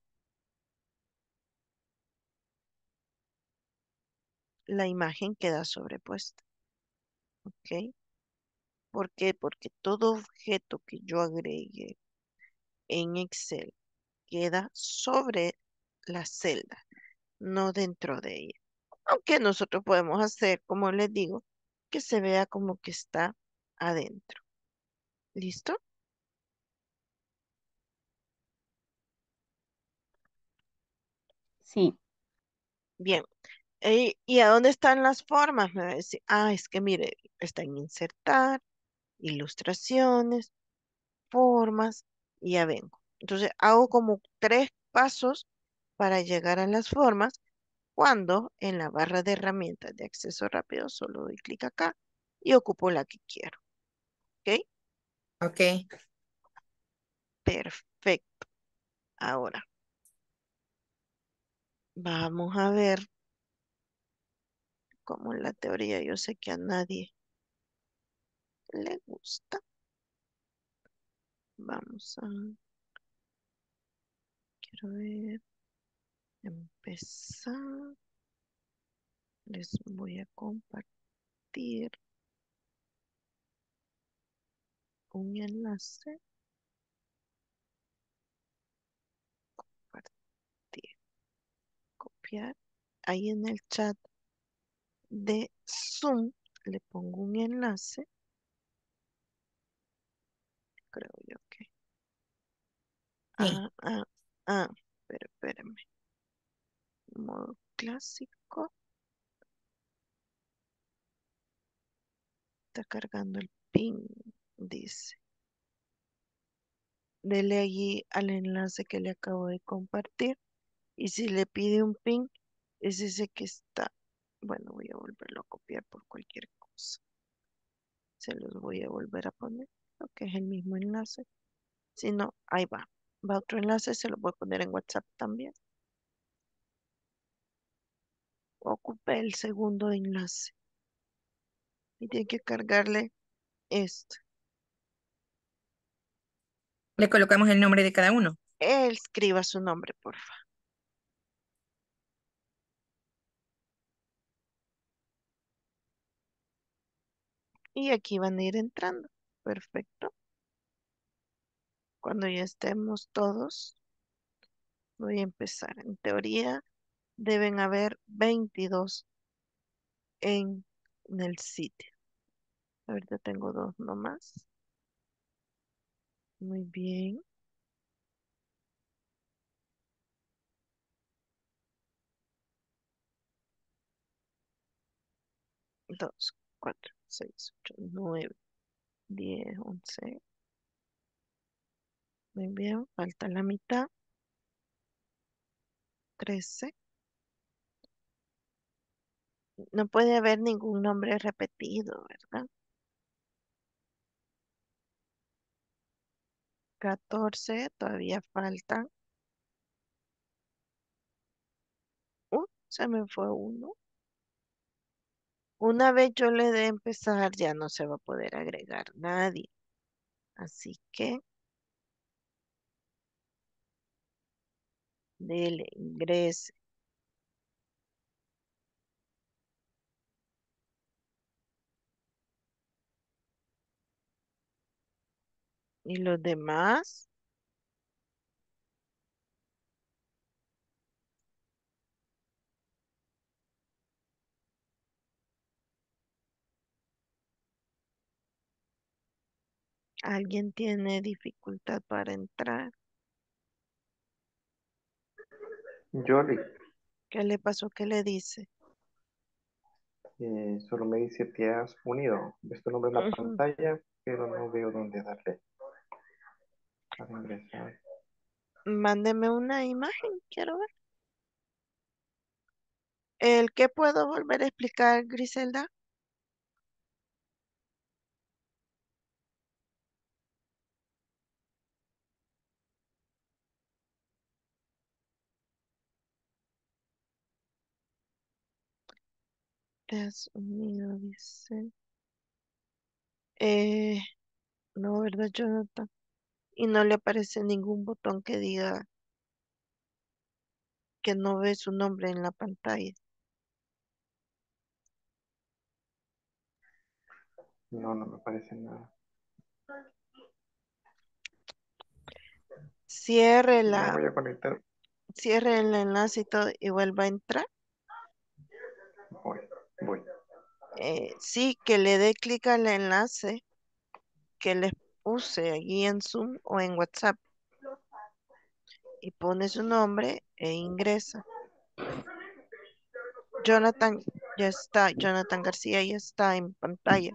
la imagen queda sobrepuesta, ¿ok? ¿Por qué? Porque todo objeto que yo agregue en Excel queda sobre la celda, no dentro de ella. Aunque nosotros podemos hacer, como les digo, que se vea como que está adentro. ¿Listo? Sí, Bien. ¿Y a dónde están las formas? Me va a decir, es que mire, está en insertar, ilustraciones, formas, y ya vengo. Entonces hago como tres pasos para llegar a las formas cuando en la barra de herramientas de acceso rápido solo doy clic acá y ocupo la que quiero. ¿Ok? Ok. Perfecto. Ahora, vamos a ver cómo en la teoría yo sé que a nadie le gusta. Vamos a, quiero ver, empezar. Les voy a compartir un enlace. Compartir, copiar. Ahí en el chat de Zoom le pongo un enlace. Creo yo que. Sí. Ah, ah, ah. Pero espérame. Modo clásico. Está cargando el pin, dice. Dele allí al enlace que le acabo de compartir. Y si le pide un pin, es ese que está Bueno, voy a volverlo a copiar por cualquier cosa. Se los voy a volver a poner, lo que es el mismo enlace. Si no, ahí va. Va otro enlace, se lo voy a poner en WhatsApp también. Ocupé el segundo enlace. Y tiene que cargarle esto. Le colocamos el nombre de cada uno. Escriba su nombre, por favor. Y aquí van a ir entrando. Perfecto. Cuando ya estemos todos, voy a empezar. En teoría, deben haber 22 en el sitio. Ahorita tengo 2 nomás. Muy bien. 2, 4, 6, 8, 9, 10, 11. Muy bien, falta la mitad. 13. No puede haber ningún nombre repetido, ¿verdad? 14, todavía faltan. Se me fue uno. Una vez yo le dé empezar, ya no se va a poder agregar nadie. Así que dele, ingrese. Y los demás, ¿alguien tiene dificultad para entrar? Yoli, ¿Qué le pasó? ¿Qué le dice? solo me dice que has unido. Ves tu nombre en la Ujú. pantalla, pero no veo dónde darle para ingresar. Mándeme una imagen, quiero ver. ¿El qué puedo volver a explicar, Griselda? Te has unido, dice. Eh, no, ¿verdad, Jonathan? Y no le aparece ningún botón que diga que no ve su nombre en la pantalla. No, no me parece nada. Cierre Me la, voy a conectar. cierre el enlace y todo y vuelva a entrar. Voy, voy. Sí, que le dé clic al enlace que les puse allí en Zoom o en WhatsApp y pone su nombre e ingresa. Jonathan ya está, Jonathan García ya está en pantalla.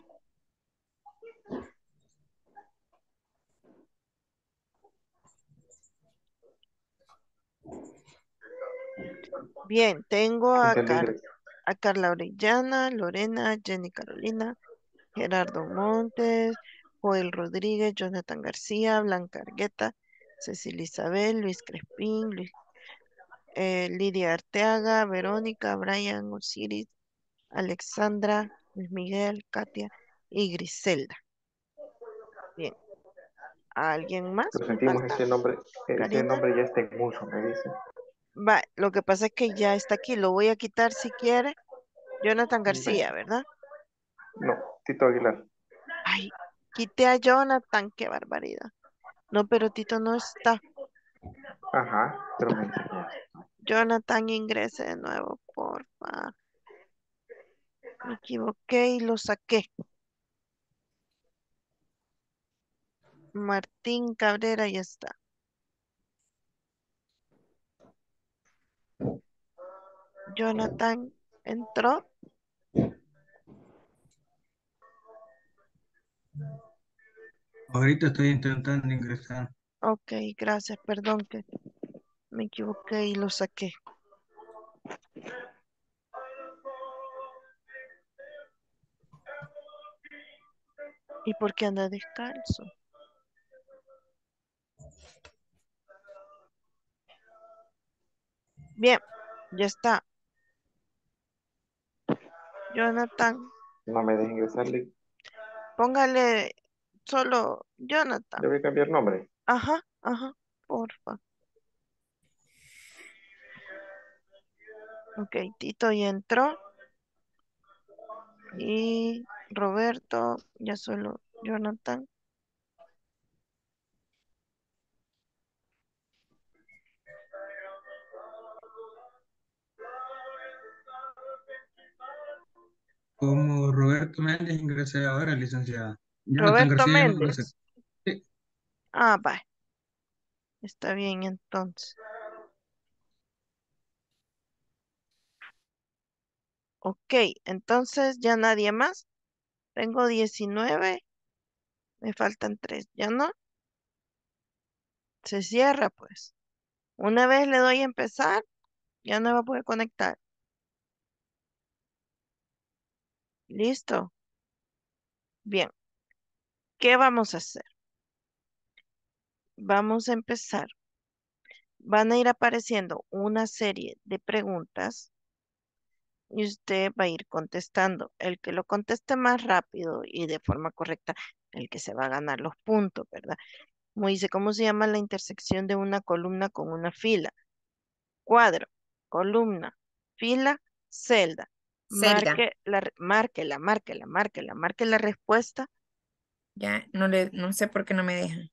Bien, tengo Entendí. A Carla Orellana, Lorena, Jenny Carolina, Gerardo Montes, Joel Rodríguez, Jonathan García, Blanca Argueta, Cecilia Isabel, Luis Crespín, Lidia Arteaga, Verónica, Brian Osiris, Alexandra, Luis Miguel, Katia y Griselda. Bien, ¿alguien más? Lo Me sentimos, falta ese Karina. nombre ya está en uso, me dice. Va, lo que pasa es que ya está aquí, lo voy a quitar si quiere. Jonathan García, ¿verdad? No, Tito Aguilar. Ay, quité a Jonathan, qué barbaridad. No, pero Tito no está. Ajá, pero me dice que ya. Jonathan, ingrese de nuevo, porfa. Me equivoqué y lo saqué. Martín Cabrera ya está. Jonathan entró. Ahorita estoy intentando ingresar. Ok, gracias, perdón que me equivoqué y lo saqué. ¿Y por qué anda descalzo? Bien, ya está. Jonathan, No me dejes ingresarle. póngale solo Jonathan. Le voy a cambiar nombre. Ajá, ajá, porfa. Ok, Tito ya entró. Y Roberto, ya solo Jonathan. Como Roberto Méndez ingresé ahora, licenciada. Jonathan Roberto García ya no ingresé. Méndez. Sí. Ah, va, está bien entonces. Ok, entonces ya nadie más. Tengo 19, me faltan 3. ¿Ya no? Se cierra pues. Una vez le doy a empezar, ya no va a poder conectar. Listo. Bien, ¿qué vamos a hacer? Vamos a empezar. Van a ir apareciendo una serie de preguntas y usted va a ir contestando. El que lo conteste más rápido y de forma correcta, el que se va a ganar los puntos, ¿verdad? Como dice, ¿cómo se llama la intersección de una columna con una fila? Cuadro, columna, fila, celda. Celda. Marque la respuesta. Ya no sé por qué no me deja.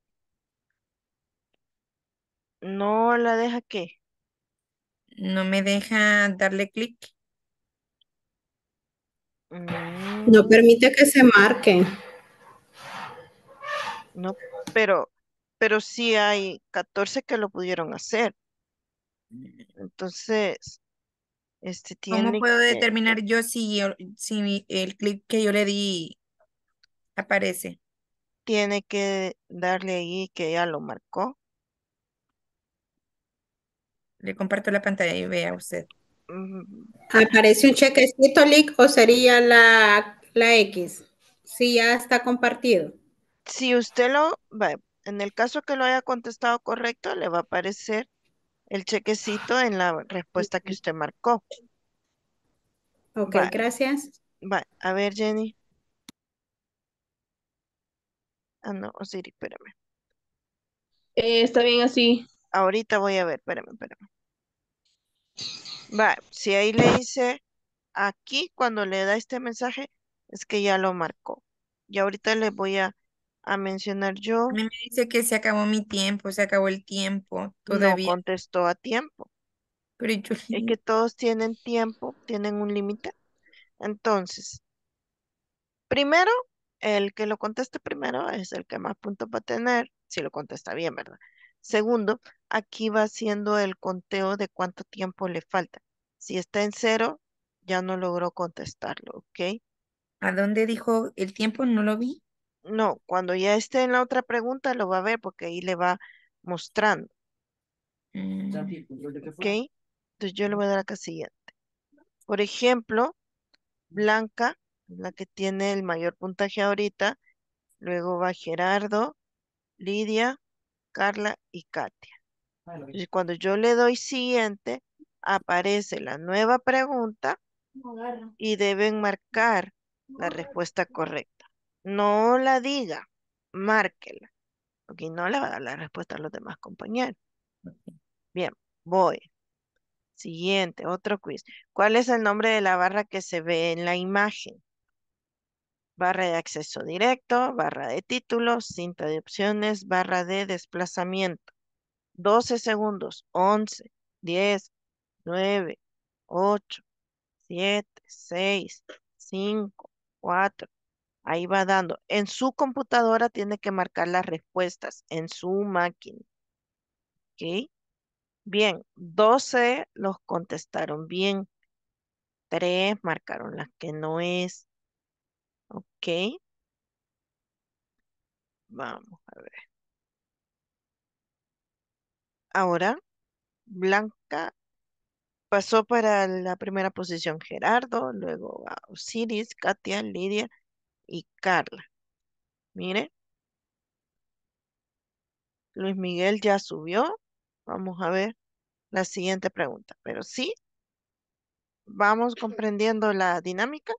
No la deja qué. No me deja darle clic. No Mm, permite que se marque. no, pero sí hay 14 que lo pudieron hacer. Entonces, ¿Cómo tiene puedo que, determinar yo si el clic que yo le di aparece? tiene que darle ahí que ya lo marcó. Le comparto la pantalla y vea usted. Mm, ¿Aparece un chequecito, Lick, o sería la X? Sí, ya está compartido. Si en el caso que lo haya contestado correcto, le va a aparecer el chequecito en la respuesta que usted marcó. Ok, Va, gracias. va, a ver, Jenny. Ah, no, Siri, espérame. Está bien así. Ahorita voy a ver, espérame. Va, si ahí le dice aquí, cuando le da este mensaje, es que ya lo marcó. Y ahorita le voy a mencionar A yo, mí me dice que se acabó mi tiempo, se acabó el tiempo no todavía. contestó a tiempo. Pero yo, Es que todos tienen tiempo, tienen un límite. Entonces, primero, el que lo conteste primero es el que más puntos va a tener, si lo contesta bien, ¿verdad? Segundo, aquí va haciendo el conteo de cuánto tiempo le falta. Si está en cero, ya no logró contestarlo, ¿ok? ¿a dónde dijo el tiempo? No lo vi. No, cuando ya esté en la otra pregunta lo va a ver porque ahí le va mostrando, Mm, ¿ok? Entonces yo le voy a dar acá siguiente. Por ejemplo, Blanca, la que tiene el mayor puntaje ahorita, luego va Gerardo, Lidia, Carla y Katia. Entonces, cuando yo le doy siguiente, aparece la nueva pregunta y deben marcar la respuesta correcta. No la diga, márquela, porque no le va a dar la respuesta a los demás compañeros. Bien, voy. Siguiente, otro quiz. ¿Cuál es el nombre de la barra que se ve en la imagen? Barra de acceso directo, barra de títulos, cinta de opciones, barra de desplazamiento. 12 segundos, 11, 10, 9, 8, 7, 6, 5, 4. Ahí va dando. En su computadora tiene que marcar las respuestas en su máquina. ¿Ok? Bien, 12 los contestaron bien. 3 marcaron las que no es. ¿Ok? Vamos a ver. Ahora, Blanca pasó para la primera posición Gerardo, luego a Osiris, Katia, Lidia y Carla. Mire, Luis Miguel ya subió. Vamos a ver la siguiente pregunta. Pero sí, vamos comprendiendo la dinámica.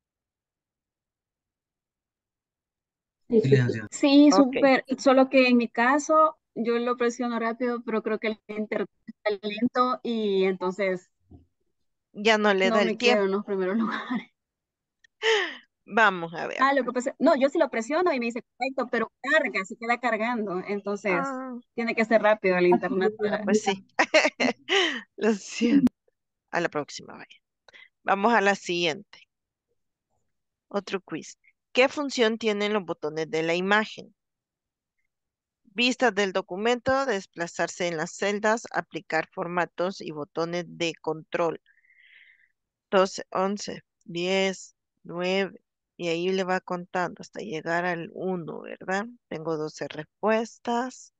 Sí, sí, sí. Silencio. Sí, Ok, súper. Solo que en mi caso, yo lo presiono rápido, pero creo que el internet está lento y entonces ya no le no da el me quedo tiempo. en los primeros lugares. Vamos a ver. Ah, lo que pasa, no, yo sí lo presiono y me dice correcto, pero carga, se queda cargando. Entonces, Ah, tiene que ser rápido el Así yo internet soy la para. pues única. sí. Lo siento. A la próxima, vaya. Vamos a la siguiente. Otro quiz. ¿Qué función tienen los botones de la imagen? Vistas del documento, desplazarse en las celdas, aplicar formatos y botones de control. 12, 11, 10, 9. Y ahí le va contando hasta llegar al 1, ¿verdad? Tengo 12 respuestas.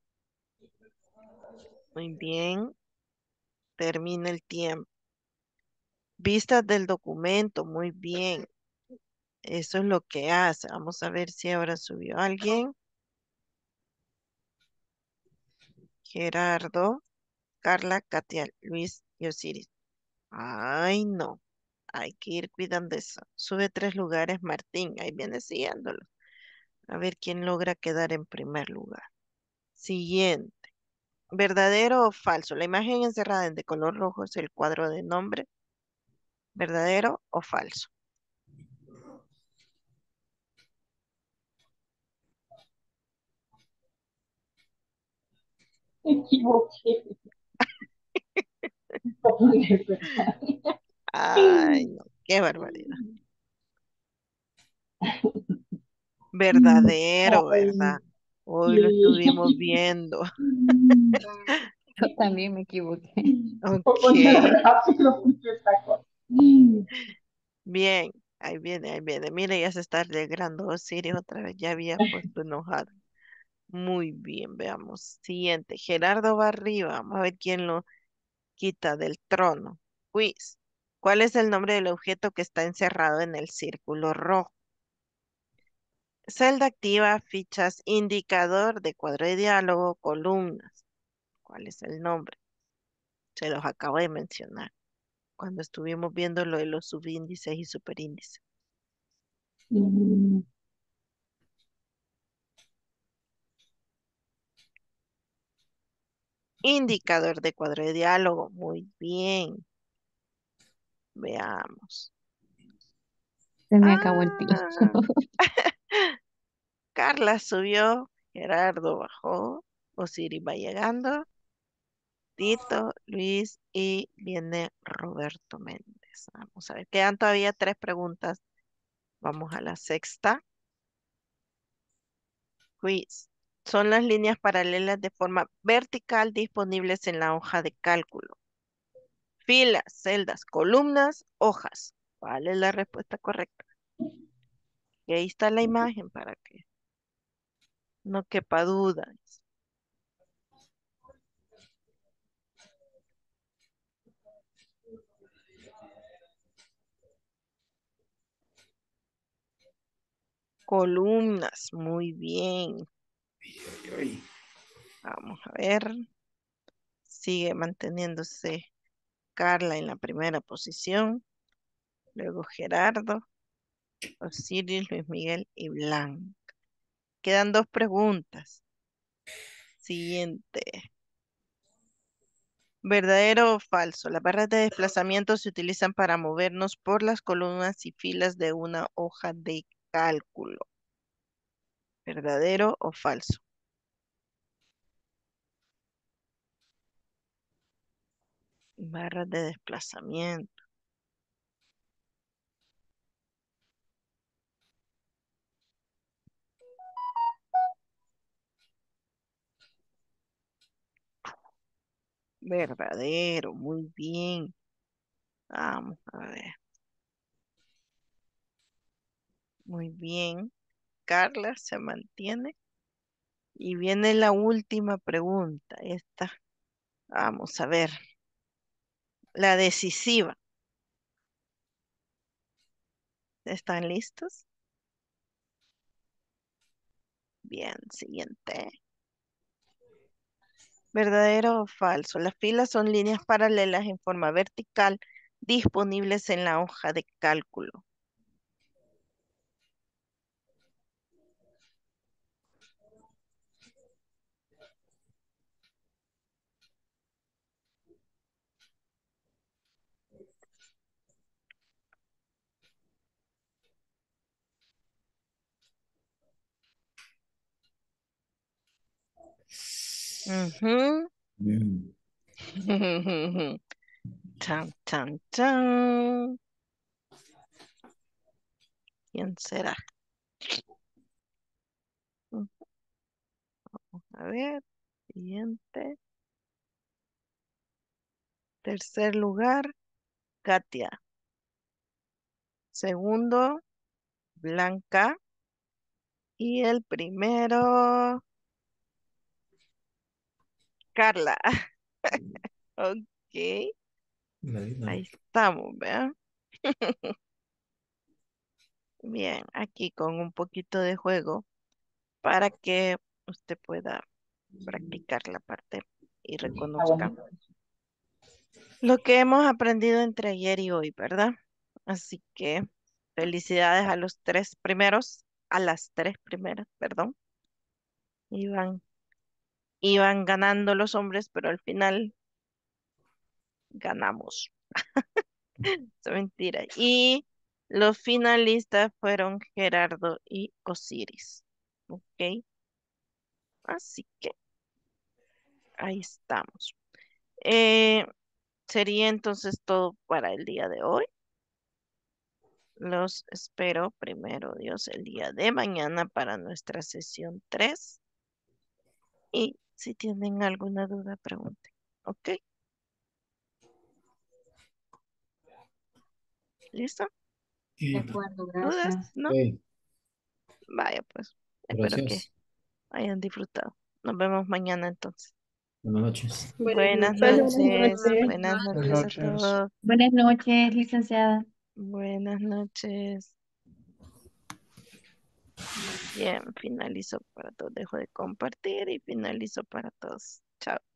Muy bien. Termina el tiempo. Vistas del documento. Muy bien. Eso es lo que hace. Vamos a ver si ahora subió alguien. Gerardo, Carla, Katia, Luis y Osiris. Ay, no. Hay que ir cuidando eso. Sube 3 lugares, Martín. Ahí viene siguiéndolo. A ver quién logra quedar en primer lugar. Siguiente. ¿Verdadero o falso? La imagen encerrada en de color rojo es el cuadro de nombre. ¿Verdadero o falso? Me equivoqué. Porque, Ay, no. Qué barbaridad. Verdadero, ay, ¿verdad? Hoy lo estuvimos sí. viendo. Yo también me equivoqué. Ok. Oye, rápido, porque esta cosa. Bien. Ahí viene, ahí viene. Mire, ya se está alegrando Osiris otra vez. Ya había puesto enojado. Muy bien, veamos. Siguiente. Gerardo va arriba. Vamos a ver quién lo quita del trono. Quiz. ¿Cuál es el nombre del objeto que está encerrado en el círculo rojo? Celda activa, fichas, indicador de cuadro de diálogo, columnas. ¿Cuál es el nombre? Se los acabo de mencionar cuando estuvimos viendo lo de los subíndices y superíndices. Mm, Indicador de cuadro de diálogo. Muy bien. Veamos. Se me acabó el tiempo. Ah, Carla subió, Gerardo bajó, Osiris va llegando, Tito, Luis y viene Roberto Méndez. Vamos a ver, quedan todavía 3 preguntas. Vamos a la sexta. Quiz. Son las líneas paralelas de forma vertical disponibles en la hoja de cálculo. Filas, celdas, columnas, hojas. ¿Cuál es la respuesta correcta? Y ahí está la imagen para que no quepa duda. Columnas, muy bien. Vamos a ver. Sigue manteniéndose Carla en la primera posición. Luego Gerardo, Osiris, Luis Miguel y Blanca. Quedan 2 preguntas. Siguiente. ¿Verdadero o falso? Las barras de desplazamiento se utilizan para movernos por las columnas y filas de una hoja de cálculo. ¿Verdadero o falso? Barras de desplazamiento. Verdadero, muy bien. Vamos a ver. Muy bien. Carla se mantiene. Y viene la última pregunta. Esta, vamos a ver. La decisiva. ¿Están listos? Bien, siguiente. ¿Verdadero o falso? Las filas son líneas paralelas en forma vertical disponibles en la hoja de cálculo. Ujú. Chan, chan, chan. ¿Quién será? A ver, siguiente. Tercer lugar, Katia. Segundo, Blanca. Y el primero, Carla. Ok, ahí estamos, ¿vean? Bien, aquí con un poquito de juego para que usted pueda practicar la parte y Está reconozca bonito. lo que hemos aprendido entre ayer y hoy, ¿verdad? Así que felicidades a los tres primeros, a las tres primeras, perdón. Iban ganando los hombres, pero al final ganamos. Es mentira. Y los finalistas fueron Gerardo y Osiris. Ok, así que ahí estamos. Eh, Sería entonces todo para el día de hoy. Los espero, primero Dios, el día de mañana para nuestra sesión 3. Y si tienen alguna duda, pregunten. ¿Ok? ¿Listo? De acuerdo, ¿Dudas? gracias. ¿No? Vaya, pues. Espero que hayan disfrutado. Nos vemos mañana entonces. Buenas Buenas noches. noches. Buenas Buenas noches a noches. todos. Buenas noches, licenciada. Buenas noches. Bien, finalizo para todos. Dejo de compartir y finalizo para todos. Chao.